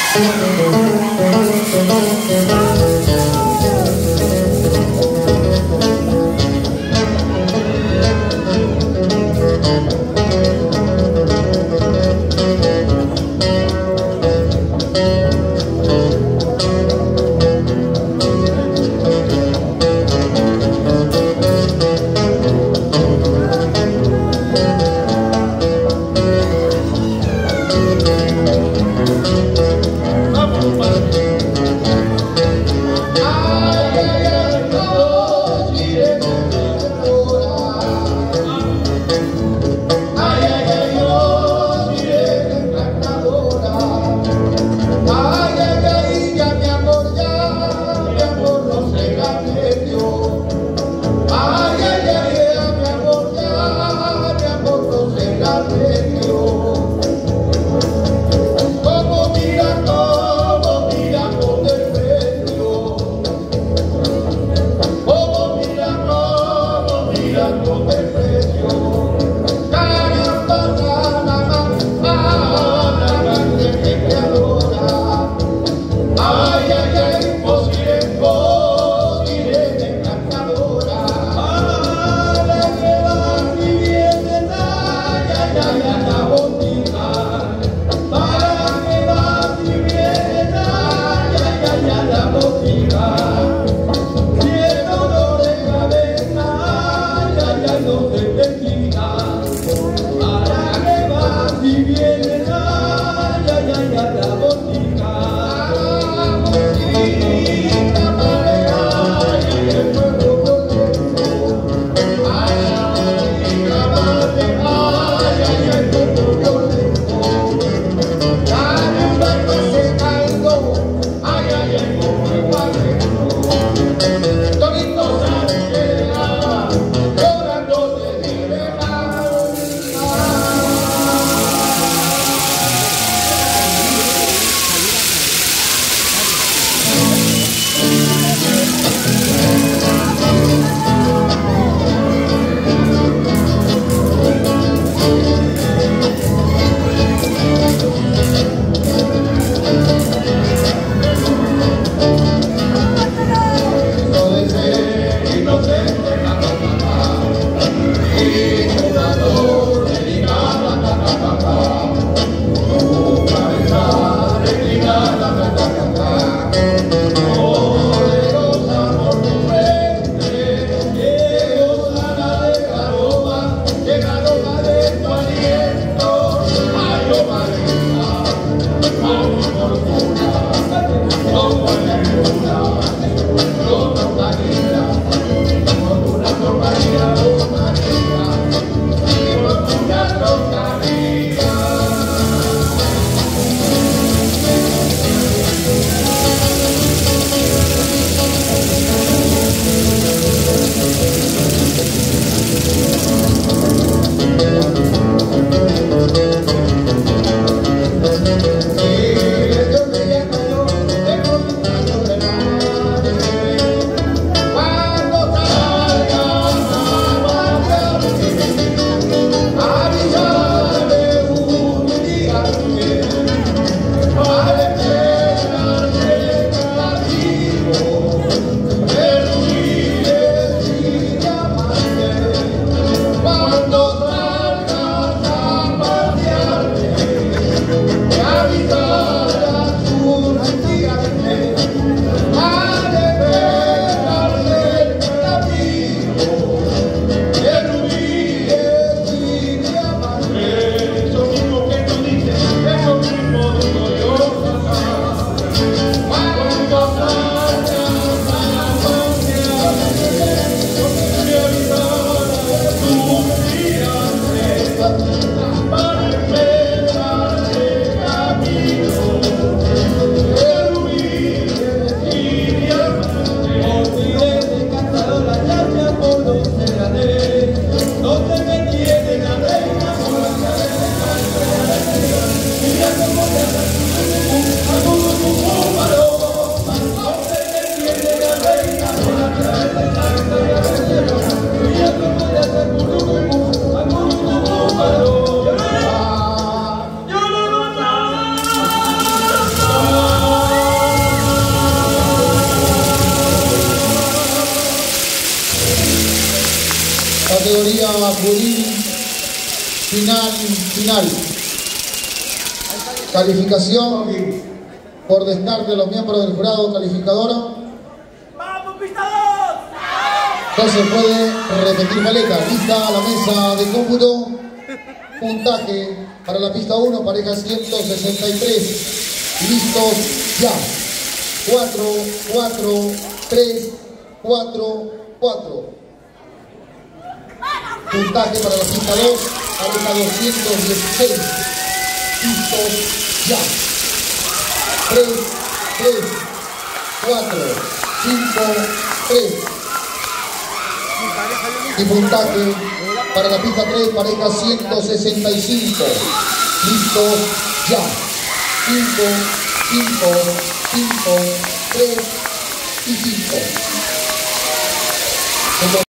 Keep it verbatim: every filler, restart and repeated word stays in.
Yo me llamo yo, tengo mi mano categoría juvenil final, final. Calificación por descarte de los miembros del jurado calificador. ¡Vamos, pista dos! Entonces puede repetir paleta. Lista a la mesa de cómputo. Puntaje para la pista uno, pareja ciento sesenta y tres. Listos ya. cuatro, cuatro, tres, cuatro, cuatro. Puntaje para la pista dos, pareja doscientos dieciséis. Listos ya. tres, tres, cuatro, cinco, tres. Y puntaje para la pista tres, pareja ciento sesenta y cinco. Listos ya. cinco, cinco, cinco, tres y cinco.